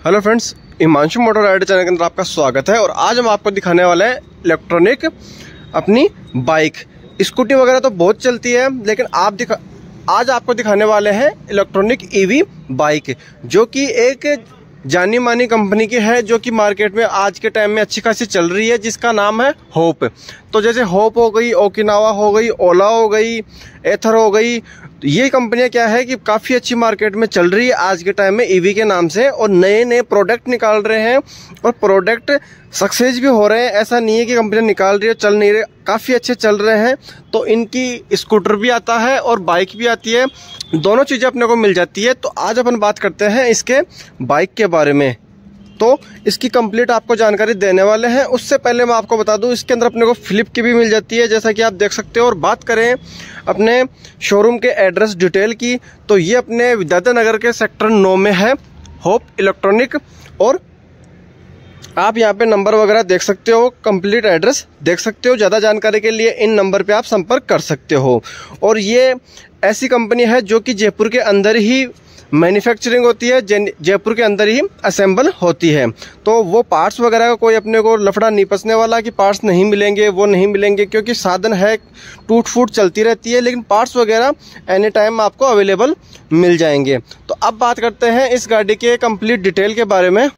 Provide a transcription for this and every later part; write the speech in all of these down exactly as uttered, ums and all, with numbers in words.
Hello friends, Himanshu motor rider channel के अंदर आपका स्वागत है। और आज हम आपको दिखाने वाले हैं इलेक्ट्रॉनिक अपनी बाइक। स्कूटी वगैरह तो बहुत चलती है, लेकिन आप दिखा आज आपको दिखाने वाले हैं इलेक्ट्रॉनिक ईवी बाइक, जो कि एक जानी मानी कंपनी की है, जो कि मार्केट में आज के टाइम में अच्छी खासी चल रही है, जिसका नाम है होप। तो जैसे होप हो गई, ओकिनावा हो गई, ओला हो गई, एथर हो गई, ये कंपनियां क्या है कि काफ़ी अच्छी मार्केट में चल रही है आज के टाइम में ईवी के नाम से, और नए नए प्रोडक्ट निकाल रहे हैं और प्रोडक्ट सक्सेस भी हो रहे हैं। ऐसा नहीं है कि कंपनियां निकाल रही है चल नहीं रहे, काफ़ी अच्छे चल रहे हैं। तो इनकी स्कूटर भी आता है और बाइक भी आती है, दोनों चीज़ें अपने को मिल जाती है। तो आज अपन बात करते हैं इसके बाइक के बारे में, तो इसकी कंप्लीट आपको जानकारी देने वाले हैं। उससे पहले मैं आपको बता दूं, इसके अंदर अपने को फ्लिप की भी मिल जाती है, जैसा कि आप देख सकते हो। और बात करें अपने शोरूम के एड्रेस डिटेल की, तो ये अपने विद्याधर नगर के सेक्टर नौ में है, होप इलेक्ट्रॉनिक। और आप यहाँ पे नंबर वगैरह देख सकते हो, कंप्लीट एड्रेस देख सकते हो। ज़्यादा जानकारी के लिए इन नंबर पे आप संपर्क कर सकते हो। और ये ऐसी कंपनी है जो कि जयपुर के अंदर ही मैन्युफैक्चरिंग होती है, जयपुर के अंदर ही असेंबल होती है। तो वो पार्ट्स वगैरह का कोई अपने को लफड़ा नहीं पसने वाला कि पार्ट्स नहीं मिलेंगे, वो नहीं मिलेंगे, क्योंकि साधन है, टूट फूट चलती रहती है, लेकिन पार्ट्स वगैरह एनी टाइम आपको अवेलेबल मिल जाएंगे। तो अब बात करते हैं इस गाड़ी के कंप्लीट डिटेल के बारे में।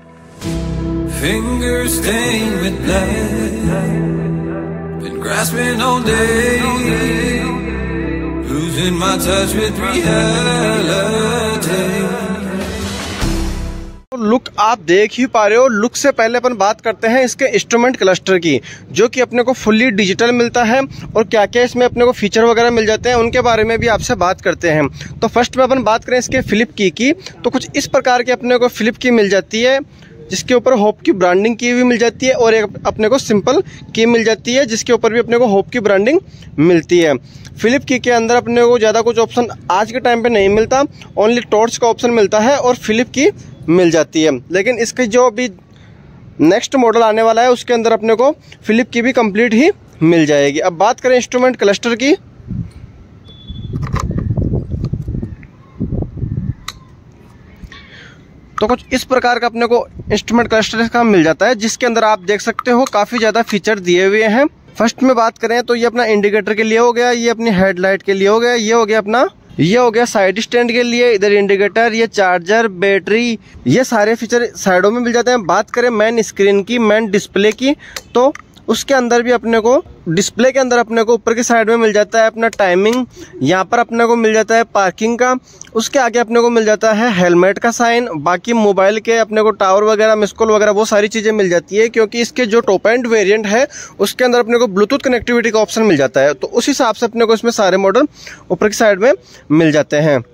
Fingers stained with blood, been grasping all day, losing my touch with reality. Look आप देख ही पा रहे हो। लुक से पहले अपन बात करते हैं इसके इंस्ट्रूमेंट क्लस्टर की, जो कि अपने को फुल्ली डिजिटल मिलता है, और क्या क्या इसमें अपने को फीचर वगैरह मिल जाते हैं उनके बारे में भी आपसे बात करते हैं। तो फर्स्ट में अपन बात करें इसके फ्लिप की की, तो कुछ इस प्रकार के अपने को फ्लिप की मिल जाती है, जिसके ऊपर होप की ब्रांडिंग की भी मिल जाती है, और एक अपने को सिंपल की मिल जाती है, जिसके ऊपर भी अपने को होप की ब्रांडिंग मिलती है। फ्लिप की के अंदर अपने को ज़्यादा कुछ ऑप्शन आज के टाइम पे नहीं मिलता, ओनली टॉर्च का ऑप्शन मिलता है और फ्लिप की मिल जाती है। लेकिन इसके जो अभी नेक्स्ट मॉडल आने वाला है, उसके अंदर अपने को फ्लिप की भी कंप्लीट ही मिल जाएगी। अब बात करें इंस्ट्रूमेंट क्लस्टर की, तो कुछ इस प्रकार का अपने को इंस्ट्रूमेंट क्लस्टर का मिल जाता है, जिसके अंदर आप देख सकते हो काफ़ी ज़्यादा फीचर दिए हुए हैं। फर्स्ट में बात करें तो ये अपना इंडिकेटर के लिए हो गया, ये अपनी हेडलाइट के लिए हो गया, ये हो गया अपना ये हो गया साइड स्टैंड के लिए, इधर इंडिकेटर, ये चार्जर, बैटरी, ये सारे फीचर साइडों में मिल जाते हैं। बात करें मेन स्क्रीन की, मेन डिस्प्ले की, तो उसके अंदर भी अपने को डिस्प्ले के अंदर अपने को ऊपर की साइड में मिल जाता है अपना टाइमिंग, यहाँ पर अपने को मिल जाता है पार्किंग का, उसके आगे अपने को मिल जाता है हेलमेट का साइन। बाकी मोबाइल के अपने को टावर वगैरह, मिस कॉल वगैरह, वो सारी चीज़ें मिल जाती है, क्योंकि इसके जो टॉप एंड वेरिएंट है उसके अंदर अपने को ब्लूटूथ कनेक्टिविटी का ऑप्शन मिल जाता है। तो उस हिसाब से अपने को इसमें सारे मॉडल ऊपर की साइड में मिल जाते हैं।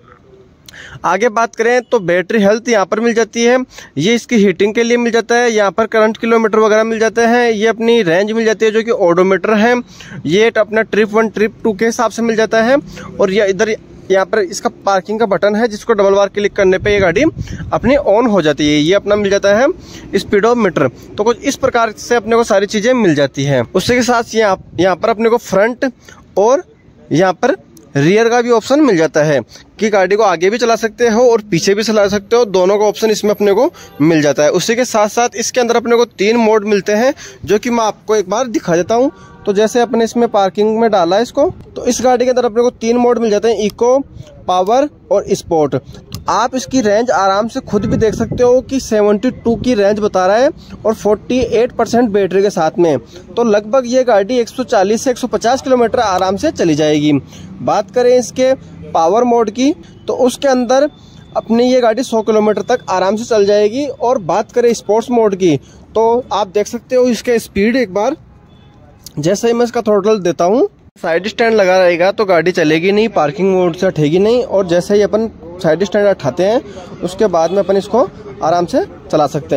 आगे बात करें तो बैटरी हेल्थ यहाँ पर मिल जाती है, ये इसकी हीटिंग के लिए मिल जाता है, यहाँ पर करंट किलोमीटर वगैरह मिल जाते हैं, ये अपनी रेंज मिल जाती है जो कि ओडोमीटर है, ये अपना ट्रिप वन ट्रिप टू के हिसाब से मिल जाता है। और ये इधर यहाँ पर इसका पार्किंग का बटन है, जिसको डबल बार क्लिक करने पे ये गाड़ी अपनी ऑन हो जाती है। ये अपना मिल जाता है स्पीडोमीटर। तो कुछ इस प्रकार से अपने को सारी चीज़ें मिल जाती हैं। उसके के साथ यहाँ यहाँ पर अपने को फ्रंट और यहाँ पर रियर का भी ऑप्शन मिल जाता है, कि गाड़ी को आगे भी चला सकते हो और पीछे भी चला सकते हो, दोनों का ऑप्शन इसमें अपने को मिल जाता है। उसी के साथ साथ इसके अंदर अपने को तीन मोड मिलते हैं, जो कि मैं आपको एक बार दिखा देता हूँ। तो जैसे अपने इसमें पार्किंग में डाला है इसको, तो इस गाड़ी के अंदर अपने को तीन मोड मिल जाते हैं, इको, पावर और स्पोर्ट। आप इसकी रेंज आराम से खुद भी देख सकते हो कि बहत्तर की रेंज बता रहा है, और अड़तालीस परसेंट बैटरी के साथ में, तो लगभग ये गाड़ी एक सौ चालीस से एक सौ पचास किलोमीटर आराम से चली जाएगी। बात करें इसके पावर मोड की, तो उसके अंदर अपनी ये गाड़ी सौ किलोमीटर तक आराम से चल जाएगी। और बात करें स्पोर्ट्स मोड की, तो आप देख सकते हो इसके स्पीड एक बार, जैसे ही मैं इसका थ्रोटल देता हूँ, साइड स्टैंड लगा रहेगा तो गाड़ी चलेगी नहीं, पार्किंग मोड से उठेगी नहीं, और जैसे ही अपन साइड स्टैंड उठाते हैं उसके बाद में अपन इसको आराम से चला सकते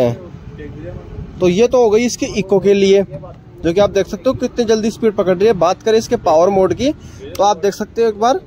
हैं। तो ये तो हो गई इसकी इको के लिए, जो कि आप देख सकते हो कितनी जल्दी स्पीड पकड़ रही है। बात करें इसके पावर मोड की, तो आप देख सकते हो एक बार,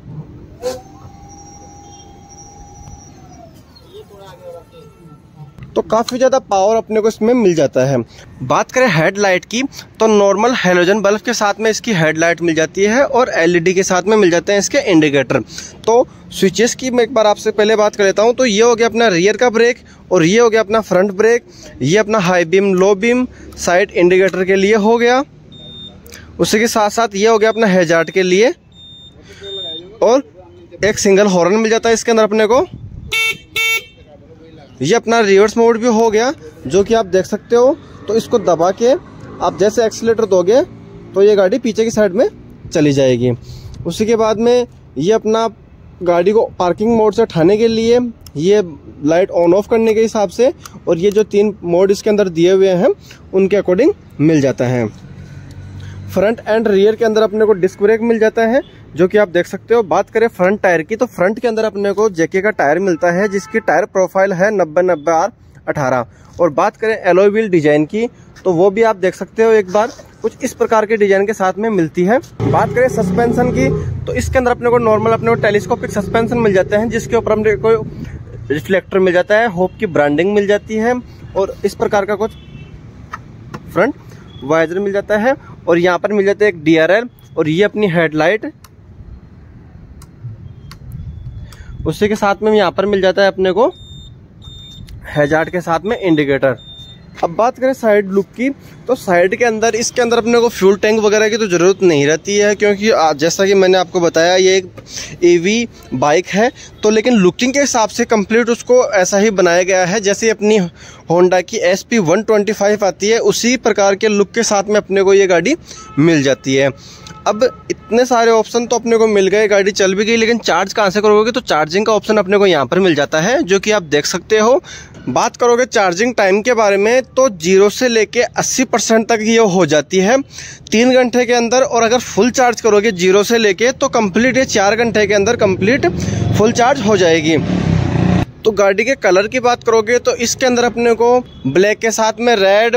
तो काफ़ी ज़्यादा पावर अपने को इसमें मिल जाता है। बात करें हेडलाइट की तो नॉर्मल हैलोजन बल्ब के साथ में इसकी हेडलाइट मिल जाती है और एलईडी के साथ में मिल जाते हैं इसके इंडिकेटर। तो स्विचेस की मैं एक बार आपसे पहले बात कर लेता हूं। तो ये हो गया अपना रियर का ब्रेक और ये हो गया अपना फ्रंट ब्रेक, ये अपना high beam low beam side indicator के लिए हो गया। उसी के साथ साथ ये हो गया अपना हैजार्ड के लिए और एक सिंगल हॉर्न मिल जाता है इसके अंदर अपने को। ये अपना रिवर्स मोड भी हो गया जो कि आप देख सकते हो। तो इसको दबा के आप जैसे एक्सीलेटर दोगे तो ये गाड़ी पीछे की साइड में चली जाएगी। उसी के बाद में ये अपना गाड़ी को पार्किंग मोड से उठाने के लिए ये लाइट ऑन ऑफ करने के हिसाब से और ये जो तीन मोड इसके अंदर दिए हुए हैं उनके अकॉर्डिंग मिल जाता है। फ्रंट एंड रियर के अंदर अपने को डिस्क ब्रेक मिल जाता है जो कि आप देख सकते हो। बात करें फ्रंट टायर की तो फ्रंट के अंदर अपने को जेके का टायर मिलता है जिसकी टायर प्रोफाइल है नब्बे नब्बे आर अठारह। और बात करें एलॉय व्हील डिजाइन की तो वो भी आप देख सकते हो एक बार कुछ इस प्रकार के डिजाइन के साथ में मिलती है। बात करें सस्पेंशन की तो इसके अंदर अपने को नॉर्मल अपने को टेलीस्कोपिक सस्पेंशन मिल जाते हैं जिसके ऊपर अपने को रिफ्लेक्टर मिल जाता है, होप की ब्रांडिंग मिल जाती है और इस प्रकार का कुछ फ्रंट वाइजर मिल जाता है। और यहाँ पर मिल जाता है एक डीआरएल और ये अपनी हेडलाइट। उसी के साथ में यहाँ पर मिल जाता है अपने को हैजार्ड के साथ में इंडिकेटर। अब बात करें साइड लुक की तो साइड के अंदर इसके अंदर अपने को फ्यूल टैंक वगैरह की तो ज़रूरत नहीं रहती है क्योंकि जैसा कि मैंने आपको बताया ये एक ईवी बाइक है। तो लेकिन लुकिंग के हिसाब से कंप्लीट उसको ऐसा ही बनाया गया है जैसे अपनी होंडा की S P one twenty five आती है उसी प्रकार के लुक के साथ में अपने को ये गाड़ी मिल जाती है। अब इतने सारे ऑप्शन तो अपने को मिल गए, गाड़ी चल भी गई, लेकिन चार्ज कहाँ से करोगे तो चार्जिंग का ऑप्शन अपने को यहाँ पर मिल जाता है जो कि आप देख सकते हो। बात करोगे चार्जिंग टाइम के बारे में तो जीरो से लेके अस्सी परसेंट तक ये हो जाती है तीन घंटे के अंदर। और अगर फुल चार्ज करोगे जीरो से लेके तो कंप्लीट ये चार घंटे के अंदर कंप्लीट फुल चार्ज हो जाएगी। तो गाड़ी के कलर की बात करोगे तो इसके अंदर अपने को ब्लैक के साथ में रेड,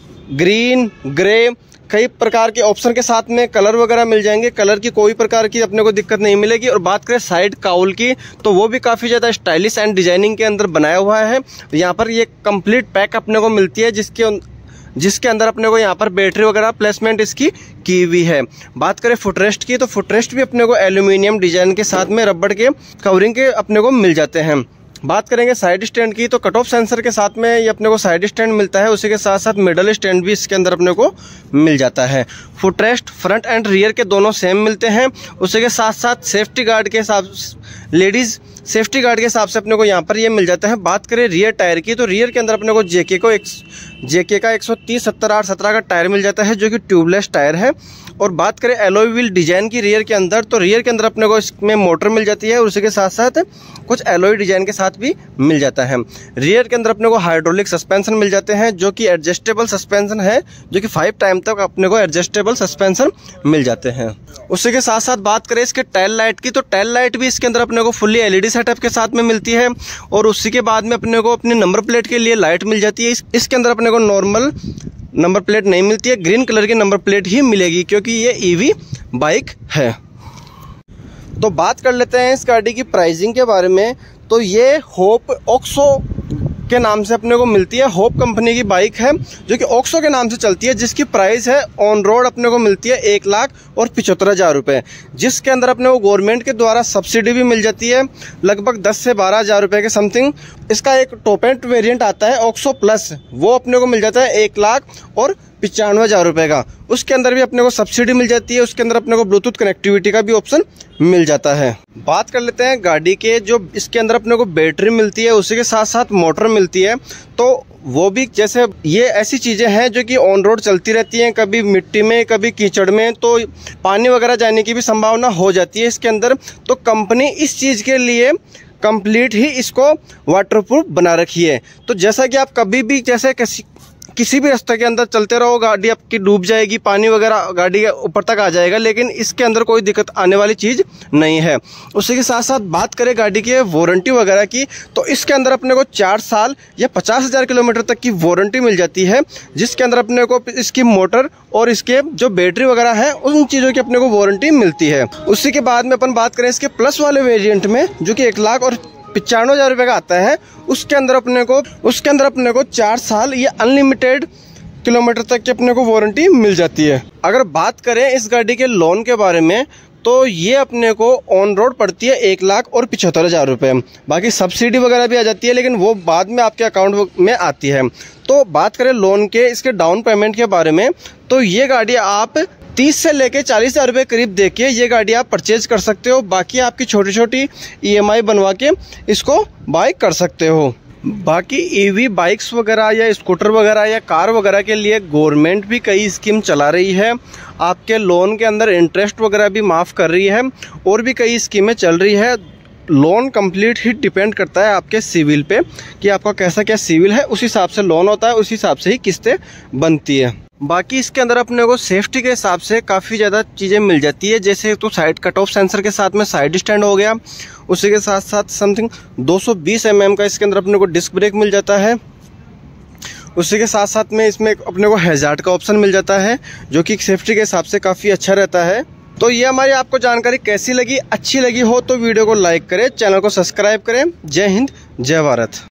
ग्रीन, ग्रे कई प्रकार के ऑप्शन के साथ में कलर वगैरह मिल जाएंगे। कलर की कोई प्रकार की अपने को दिक्कत नहीं मिलेगी। और बात करें साइड काउल की तो वो भी काफ़ी ज़्यादा स्टाइलिश एंड डिजाइनिंग के अंदर बनाया हुआ है। यहाँ पर ये कंप्लीट पैक अपने को मिलती है जिसके जिसके अंदर अपने को यहाँ पर बैटरी वगैरह प्लेसमेंट इसकी की हुई है। बात करें फुटरेस्ट की तो फुटरेस्ट भी अपने को एल्यूमिनियम डिजाइन के साथ में रबड़ के कवरिंग के अपने को मिल जाते हैं। बात करेंगे साइड स्टैंड की तो कट ऑफ सेंसर के साथ में ये अपने को साइड स्टैंड मिलता है। उसी के साथ साथ मिडल स्टैंड भी इसके अंदर अपने को मिल जाता है। फुटरेस्ट फ्रंट एंड रियर के दोनों सेम मिलते हैं। उसी के साथ साथ सेफ्टी गार्ड के हिसाब लेडीज सेफ्टी गार्ड के हिसाब से अपने को यहाँ पर ये मिल जाता है। बात करें रियर टायर की तो रियर के अंदर अपने को जेके को एक जेके का एक सौ तीस सत्तर आठ सत्रह का टायर मिल जाता है जो कि ट्यूबलेस टायर है। और बात करें एलॉय व्हील डिजाइन की रियर के अंदर तो रियर के अंदर अपने को इसमें मोटर मिल जाती है और उसी के साथ साथ कुछ एलॉय डिजाइन के साथ भी मिल जाता है। रियर के अंदर अपने को हाइड्रोलिक सस्पेंशन मिल जाते हैं जो कि एडजस्टेबल सस्पेंशन है जो कि फाइव टाइम तक अपने को एडजस्टेबल सस्पेंशन मिल जाते हैं। उसी के साथ साथ बात करें इसके टेल लाइट की तो टेल लाइट भी इसके अंदर अपने को फुल्ली एलईडी सेटअप के साथ में मिलती है। और उसी के बाद में अपने को अपने नंबर प्लेट के लिए लाइट मिल जाती है। इस, इसके अंदर अपने को नॉर्मल नंबर प्लेट नहीं मिलती है, ग्रीन कलर की नंबर प्लेट ही मिलेगी क्योंकि ये ईवी बाइक है। तो बात कर लेते हैं इस गाड़ी की प्राइसिंग के बारे में। तो ये होप ऑक्सो के नाम से अपने को मिलती है। होप कंपनी की बाइक है जो कि ऑक्सो के नाम से चलती है जिसकी प्राइस है ऑन रोड अपने को मिलती है एक लाख और पिचहत्तर हज़ार रुपये, जिसके अंदर अपने को गवर्नमेंट के द्वारा सब्सिडी भी मिल जाती है लगभग दस से बारह हज़ार रुपये के समथिंग। इसका एक टॉप एंड वेरिएंट आता है ऑक्सो प्लस, वो अपने को मिल जाता है एक लाख और पचानवे हज़ार रुपये का। उसके अंदर भी अपने को सब्सिडी मिल जाती है। उसके अंदर अपने को ब्लूटूथ कनेक्टिविटी का भी ऑप्शन मिल जाता है। बात कर लेते हैं गाड़ी के जो इसके अंदर अपने को बैटरी मिलती है उसी के साथ साथ मोटर मिलती है। तो वो भी जैसे ये ऐसी चीज़ें हैं जो कि ऑन रोड चलती रहती हैं, कभी मिट्टी में कभी कीचड़ में, तो पानी वगैरह जाने की भी संभावना हो जाती है इसके अंदर। तो कंपनी इस चीज़ के लिए कंप्लीट ही इसको वाटरप्रूफ बना रखी है। तो जैसा कि आप कभी भी जैसे किसी किसी भी रास्ते के अंदर चलते रहो गाड़ी आपकी डूब जाएगी, पानी वगैरह गाड़ी के ऊपर तक आ जाएगा, लेकिन इसके अंदर कोई दिक्कत आने वाली चीज़ नहीं है। उसी के साथ साथ बात करें गाड़ी की वारंटी वगैरह की तो इसके अंदर अपने को चार साल या पचास हज़ार किलोमीटर तक की वारंटी मिल जाती है, जिसके अंदर अपने को इसकी मोटर और इसके जो बैटरी वगैरह है उन चीज़ों की अपने को वारंटी मिलती है। उसी के बाद में अपन बात करें इसके प्लस वाले वेरिएंट में जो कि एक लाख और पचानवे हजार रुपये का आता है, उसके अंदर अपने को उसके अंदर अपने को चार साल या अनलिमिटेड किलोमीटर तक की अपने को वारंटी मिल जाती है। अगर बात करें इस गाड़ी के लोन के बारे में तो ये अपने को ऑन रोड पड़ती है एक लाख और पिछहत्तर हज़ार रुपये। बाकी सब्सिडी वगैरह भी आ जाती है, लेकिन वो बाद में आपके अकाउंट में आती है। तो बात करें लोन के इसके डाउन पेमेंट के बारे में, तो ये गाड़ी आप तीस से लेके चालीस हज़ार रुपये करीब देके ये गाड़ी आप परचेज कर सकते हो। बाकी आपकी छोटी छोटी ईएमआई बनवा के इसको बाय कर सकते हो। बाकी ईवी बाइक्स वगैरह या स्कूटर वगैरह या कार वगैरह के लिए गवर्नमेंट भी कई स्कीम चला रही है। आपके लोन के अंदर इंटरेस्ट वगैरह भी माफ़ कर रही है और भी कई स्कीमें चल रही है। लोन कंप्लीट ही डिपेंड करता है आपके सिविल पे कि आपका कैसा क्या सिविल है, उस हिसाब से लोन होता है, उस हिसाब से ही किस्तें बनती है। बाकी इसके अंदर अपने को सेफ्टी के हिसाब से काफ़ी ज़्यादा चीज़ें मिल जाती है, जैसे तो साइड कट ऑफ सेंसर के साथ में साइड स्टैंड हो गया, उसी के साथ साथ समथिंग दो सौ बीस एम एम का इसके अंदर अपने को डिस्क ब्रेक मिल जाता है। उसी के साथ साथ में इसमें अपने को हैजार्ड का ऑप्शन मिल जाता है, जो कि सेफ्टी के हिसाब से काफ़ी अच्छा रहता है। तो ये हमारी आपको जानकारी कैसी लगी, अच्छी लगी हो तो वीडियो को लाइक करें, चैनल को सब्सक्राइब करें। जय हिंद, जय भारत।